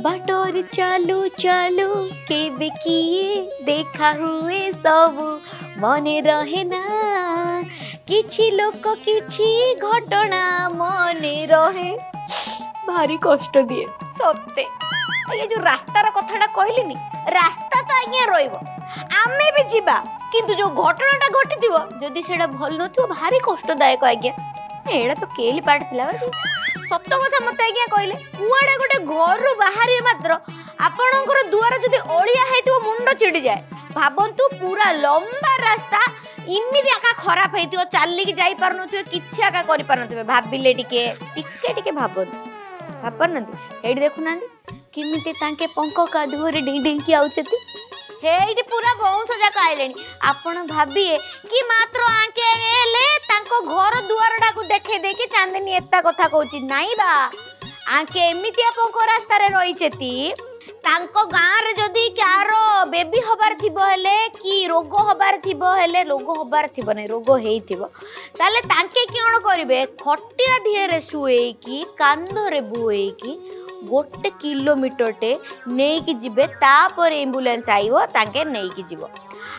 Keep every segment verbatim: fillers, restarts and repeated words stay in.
Bator चालू चालू केबे किए देखा हुए सब मने रहे ना किछि लोक किछि घटना मने रहे भारी कष्ट दिए सत्य। ये जो रास्तार कथाटा कहलिनी रास्ता तो आज्ञा रहिबो आमे भी जीवा किंतु जो घटनाटा घटिथिबो जदि सेटा भल नथिबो भारी कष्टदायक आज्ञा। एड़ा तो केली पाठ थिला सत्य कथा मत आज्ञा कहले कुआडे गोटे घर बाहर मात्र आपणकर दुआर जदि ओलिया हेतिबो मुंड चिड़ी जाए भाबंतु पूरा लंबा रास्ता इमिति आका खराब हेतिबो चाली की जाई पार नथिबो किछि आका करि पार नथिबो भाबिले टिके टिके टिके भाबंतु भाबनंती एडी देखु नांदी किमिति तांके पंख कादुरे डिं डिं की आउचती हेडी पूरा बौंश जाक आइलेनी आपण भाबिए कि मात्र आंके एले तांको घर दुआरडा को देखे देके चांदनी एता कथा कहूची नाई बा आंके एमितिया पंख रास्ता रे रहिचेती तांको गां रे जदी क्यारो बेबी होबार थिबो हेले कि रोग होबार थिबो हेले रोग होबार थिबो नै रोग हेई थिबो ताले तांके कियण करिवे खटिया धिरे सुएई की कांदो रे बुएई की गोटे किलोमीटर टे नहीं कि जिबे तापर एम्बुलेंस आइबो तांके नहीं कि जिवो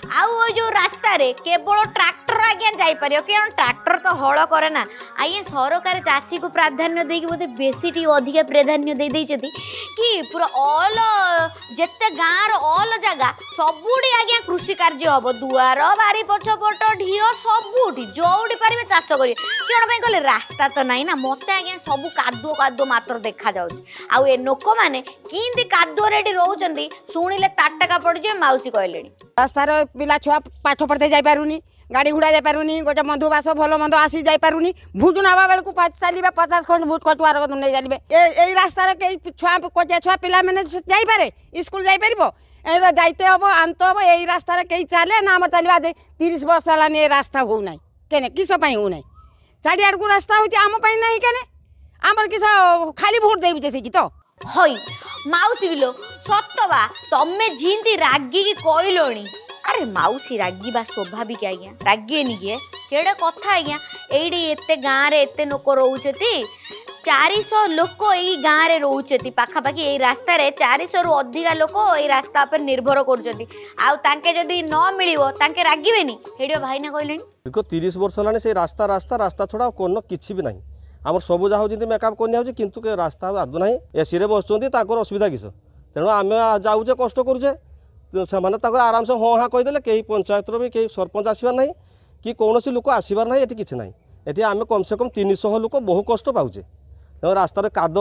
आउ जो रास्ता रे केवल ट्रैक्टर आज्ञा जाई परियो के ट्रैक्टर तो हळ करे ना आज्ञा सरकार चासी को प्राधान्य देकी बोते बेसी टी अधिक प्राधान्य दे देई छथि कि पूरा ऑल जेते गांर ऑल जगह सबुडी आज्ञा कृषि कार्य हबो दुआर बारी पछपट ढियो सबुडी जोउडी परिबे चाष करियो केण पय कहले रास्ता तो नाही ना मते आज्ञा सब कादो कादो मात्र देखा जाउछ आउ ए लोक माने किंदी कादो रेडी रहउचंदी सुनिले ताटका पड़ जे माउसी कहलेनी रास्तार पिला छुआ पाठ पढ़ते जाई पारुनी गाड़ी घोड़ा जाई पारुनी गोटे बंधुबास भल मंद आसी जाई पारुनी भूत नवा बेलू चलिए पचास खंड भूत कटुआर नहीं चलिए यही रास्तार कई छुआ कचिया छुआ पिला मैंने जापे स्कूल जापर जाते हम आंत हम यही रास्तार कई चले ना आम चलवा तीस वर्ष है ये रास्ता हो ना केने किस हो ना चारिआड़ को रास्ता होम ना केने आमर किस खाली भोट देवी से तो हई माउसी लो सतबा तमे जिंदी रागी की कहलोनी अरे माउसी रागी बा स्वाभाविक आज्ञा रागेनी किए केड़े कथा आज्ञा एडी एते गाँ रे एते लोक रोचती चार सौ लोक यही गाँ रे रोचती पाखापाखि यही रास्ता रे चार सौ रु अधिका लोक यही रास्ता पर निर्भर करछती आउ तांके जदी न मिलिवो तांके रागिबेनी हेडियो भाईना कहलेनी देखो तीस वर्ष लाने से रास्ता रास्ता रास्ता छोड़ा कोन किछि भी नहीं आम सब जहाँ होती मेकअप करनी हो किंतु रास्ता आदु ना एसी रे बसुँच असुविधा किस तेणु आम जाऊे कष्ट करुचे से आराम से हाँ हाँ कहीदे कहीं पंचायत भी कहीं सरपंच आसबार ना कि कौन लोक आसबार ना ये किसी ना ये आम कम से कम तीन शह लोक बहु कष्ट पाचे तेणु रास्तार काद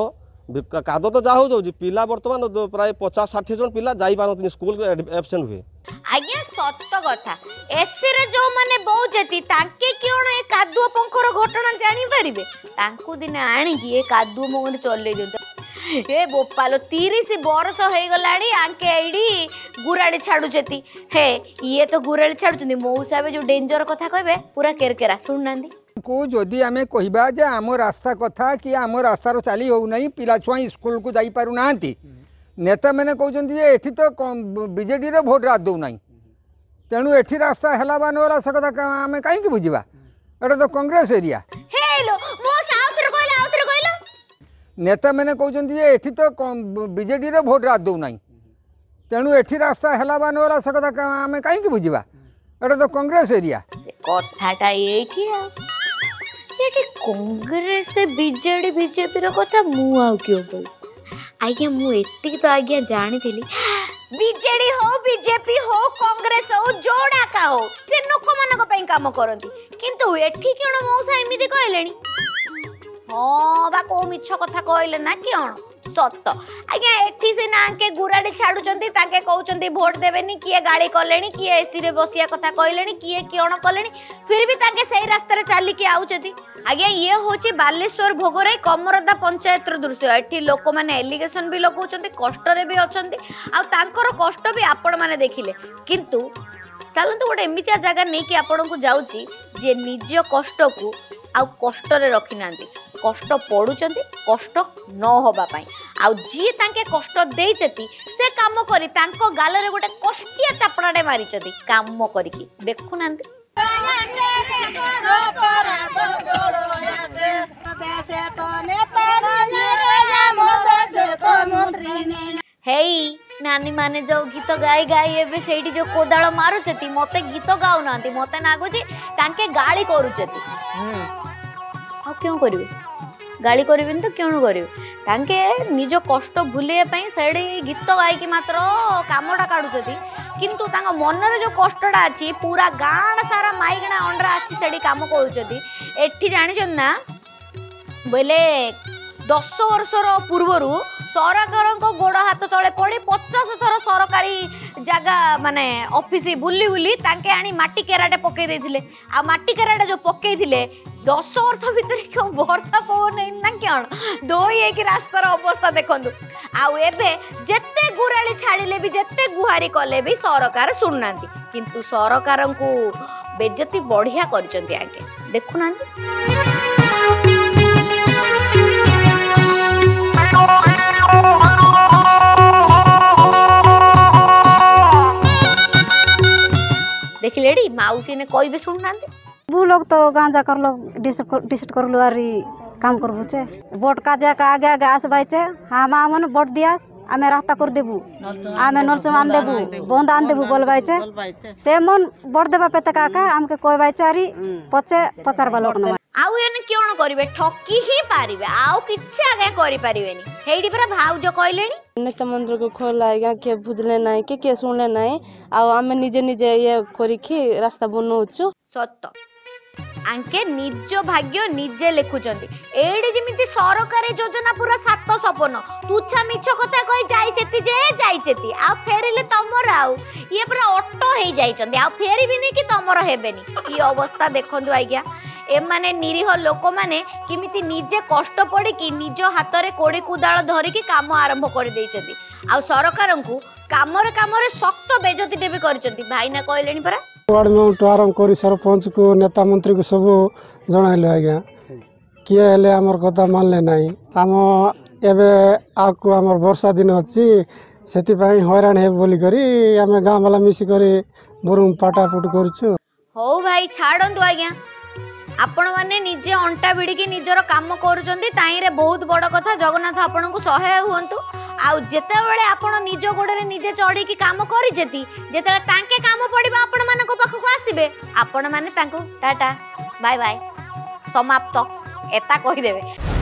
काद तो जहाँ हो पिला बर्तमान प्राय पचास षाठी जन पिला जाई पारती स्कूल एबसेंट हुए आज्ञा सत कथा एसी रे जो माने बहुचेती तांके क्यों ए कादुओ पंखर घटना जानी परिबे तांको दिने आणी की ए कादुओ मोने चले जंत ए बोपालो तीस वर्ष हो गलानी आंके एडी गुराड़ी छाड़ुचेती हे ये तो गुराड़ी छाड़ुचंदी मौसा जो डेंजर कथा कहबे पूरा केरकेरा सुन नांदी को जदि आमे कहिबा जे आम रास्ता कथा कि आम रास्तार चली हो नहीं पिला छुआ स्कूल को जाई पारु नांती नेता मैंने कहते एठी तो बीजेडी रे भोट रात दौ ना तेणु एठी रास्ता है बा नो रास्ता कथा आम कहीं बुझा एटा तो कांग्रेस एरिया नेता मैंने कहते एठी तो बीजेडी रे भोट रात दौ ना तेणु एठी रास्ता है बा नो रास्ता कथा आम कहीं बुझा एटा तो कांग्रेस एरिया कथाटा एठी एठी कांग्रेस बीजेडी बीजेपी रो कथा मु आ क्यों बोल आज्ञा मु एतिक तो आज्ञा जानी थी बीजेडी हो बीजेपी हो कांग्रेस हो जोड़ा का हो से लोक मानक पई काम करती किंतु एठी केण मौसा एमिति कहलेनी हां बा को मिछ कथा कहले ना केण सत आज्ञा एठी से ना के गुराडी छाडुचंती ताके कहउचंती वोट देबेनी किए गाड़ी कलेनी किए एसी रे बसिया कथा कहलेनी किए केण कलेनी फिर भी ताके सही रास्ता रे चाली के आउचंती आज्ञा ये होची बालेश्वर भोगरे कमरदा पंचायत रो दृश्य एठी लोक माने एलिगेशन भी लगाउचंती कष्ट रे भी अछंती आ तांकर कष्ट भी आपण माने देखिले किंतु चलंतु गोटे एमितिया जगह नहीं कि आपण को जाउची जे निज कष्ट को आ कष्ट रे रखी नांती कष्ट पड़ुचंती कष्ट न होबा पई आ जी तांके कष्ट देइचती से काम करी तांको गाल रे गोटे कष्टिया चापड़ाडे मारिचती काम करिकी देखु नांती देशे तो नेता रे जा मोर देशे तो मंत्री ने नानी माने जो गीत गाई गाई एबे सेठी जो कोदाଳ मारुचती मते गीत गाउ नांती मते नागुची तांके गाली करूचती आ क्यों करिवे गाली करिवेन तो क्यों करिवे तांके निज कष्ट भूलिए पई सेडी गीत गाई की मात्र कामडा काढुचती किंतु तांगा मनरे जो कष्टडा अछि पूरा गाण सारा माइगणा अंडरा आसी सेडी काम करूचती एठी जानि ना बोले दस वर्षर पूर्वरु सरकार गोड़ हाथ तले पड़ी पचास थर सरकारी जगह माने ऑफिस बुली बुली तांके आनी माटी केराटे पकई देथिले आ माटी केराटे जो पकई थिले दस वर्ष भितर क्यों वर्षा पवन ना क्या दोई एक रास्तार अवस्था देखंतु आउ एबे जेते गुराली छाड़िले भी जेते गुहारी कले भी सरकार सुननांती किंतु सरकार को बेज्जती बढ़िया करचंती आगे देखुनांती देखी लेडी माउसी ने कोई भी सुन नांती वो लोग तो गांजा कर लोग डिसाइड कर लो आरी काम करबो छे वोट का जा का आगे आगे आसबाई छे हम आमन वोट दिया आमे रास्ता कर देबू आमे नलच मान देबू बंद आन देबू बोलबाई छे से मन वोट देबा पेते काका हमके कोई बाई चारी पचे पचार बा लोक न आउ एने क्यों करिवे ठकी ही पारिवे आउ किछ आगे करि पारिवेनी हेडी पर भाउज कहलेनी नेता मंत्री को खोला आज्ञा के बुझले नाई के के सुनले नाई आ आमे निजे निजे ये करिखि रास्ता बनौछु सत्य आंके निज भाग्य निजे लिखुचंती एडी जेमिति सरकारी योजना पूरा सात सपन तुच्छा मिछ कथा कहि जाई चेती जे जाई चेती आ फेरिले तमर आउ ये पूरा ऑटो हे जाइचंती आ फेरि भी नै कि तमर हेबेनी ई अवस्था देखंदु आज्ञा ए माने निरीह लोक माने किमिति निजे कष्ट पड़ी कि निज हाथ रे कोड़ी कुदाळ धरि कि काम आरंभ कर देइचंती आ सरकार को कामरे कामरे सख्त बेजती देबे करचंती भाई ना कहलेनी परा वार्ड में उठ आरंभ कर सरपंच को नेता मंत्री को सब जनाइले आज्ञा किए हेले आमर कथा मानले नाही आम एबे आकु आमर वर्षा दिन अछि सेति पई हैरान हे बोली करी आमे गां वाला मिसी करी बरुम पाटापुट करछु हो भाई छाड़ंतु आज्ञा आपण माने निजे अंटा भिड़ी निजर काम करूचंती ताई रे बहुत बड़ कथा जगन्नाथ आपण को सहाय हुंतु आउ जेते बेले आपण निज गोडरे निजे चढ़ी की काम करि जेती जेते तांके काम पड़िबा आपण माने को पाखु को आसीबे आपण माने तांको टाटा बाय बाय समाप्त एता कहि देबे।